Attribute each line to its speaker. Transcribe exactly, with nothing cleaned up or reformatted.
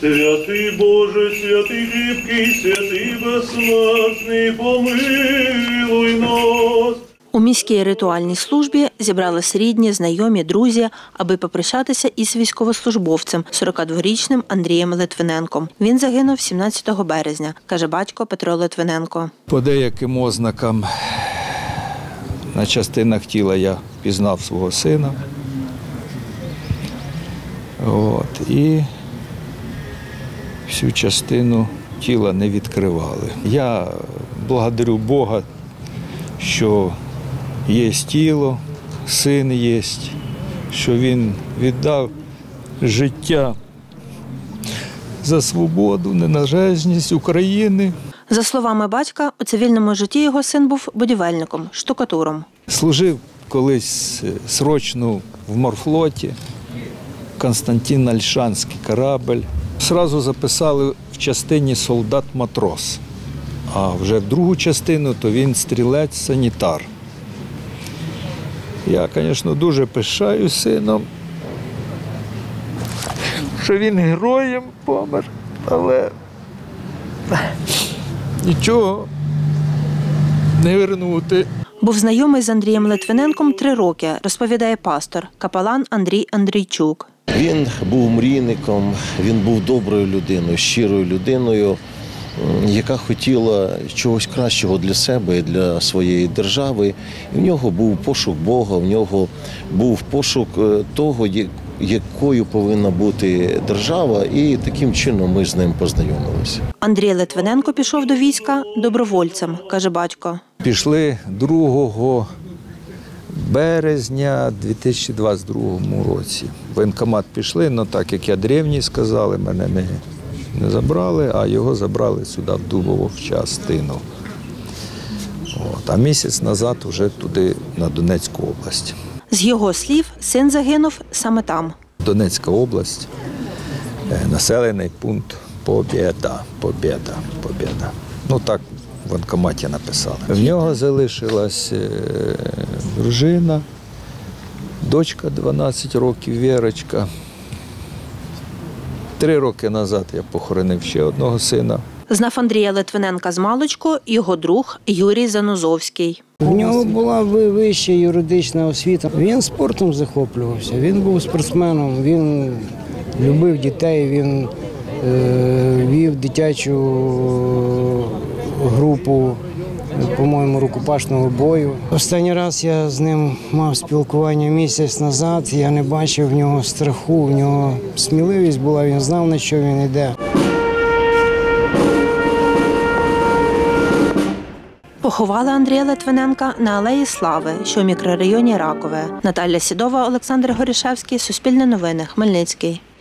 Speaker 1: Святий Боже, святий кріпкий, святий безсмертний, помилуй нас.
Speaker 2: У міській ритуальній службі зібрались рідні, знайомі, друзі, аби попрощатися із військовослужбовцем, сорокадворічним Андрієм Литвиненком. Він загинув сімнадцятого березня, каже батько Петро Литвиненко.
Speaker 3: По деяким ознакам на частинах тіла я пізнав свого сина. От, і всю частину тіла не відкривали. Я благодарю Бога, що є тіло, син є, що він віддав життя за свободу, незалежність України.
Speaker 2: За словами батька, у цивільному житті його син був будівельником, штукатуром.
Speaker 3: Служив колись срочно в морфлоті, Константин Ольшанський корабль. Зразу записали в частині солдат-матрос, а вже в другу частину то він стрілець-санітар. Я, звісно, дуже пишаю сином, що він героєм помер, але нічого не вернути.
Speaker 2: Був знайомий з Андрієм Литвиненком три роки, розповідає пастор, капелан Андрій Андрійчук.
Speaker 4: Він був мрійником, він був доброю людиною, щирою людиною, яка хотіла чогось кращого для себе і для своєї держави. І в нього був пошук Бога, в нього був пошук того, якою повинна бути держава, і таким чином ми з ним познайомилися.
Speaker 2: Андрій Литвиненко пішов до війська добровольцем, каже батько.
Speaker 3: Пішли другого березня дві тисячі двадцять другого році. В воєнкомат пішли, але так як я древній, сказали, мене не, не забрали, а його забрали сюди, в Дубово, в частину. От, а місяць назад вже туди, на Донецьку область.
Speaker 2: З його слів, син загинув саме там.
Speaker 3: Донецька область, населений пункт Побєда, Побєда, Побєда. Ну так в воєнкоматі написали. В нього залишилась дружина, дочка дванадцять років, Вірочка. Три роки назад я похоронив ще одного сина.
Speaker 2: Знав Андрія Литвиненка з маличку його друг Юрій Занозовський.
Speaker 5: У нього була вища юридична освіта. Він спортом захоплювався, він був спортсменом, він любив дітей, він е, вів дитячу групу, по-моєму, рукопашного бою. Останній раз я з ним мав спілкування місяць назад, я не бачив в нього страху, в нього сміливість була, він знав, на що він йде.
Speaker 2: Поховали Андрія Литвиненка на Алеї Слави, що у мікрорайоні Ракове. Наталя Сідова, Олександр Горішевський, Суспільне новини, Хмельницький.